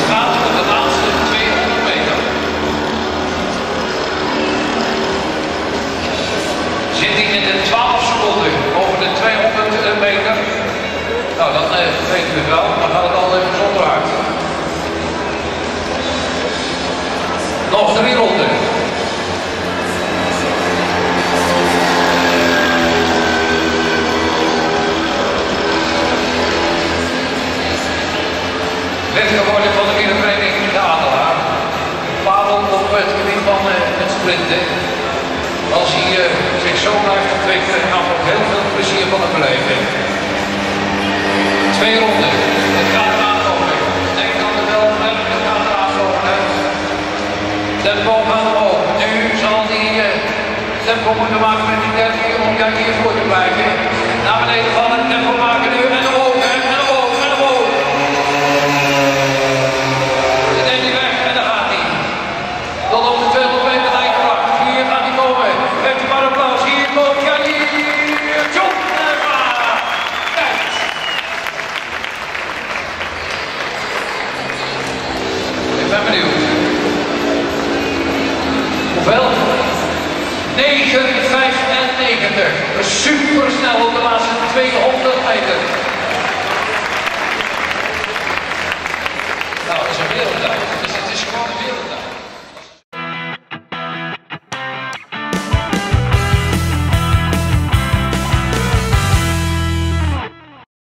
gaat voor de laatste 200 meter. Zit hij in de 12 seconden over de 200 meter. Nou, dan weten we het wel. Dan gaat het al even zonder uit. Nog 3 ronden. Lid geworden van de wielervereniging De Adelaar. Parel op het gebied van het sprinten. Als hij zich zo blijft ontwikkelen, gaat er heel veel plezier van de beleving.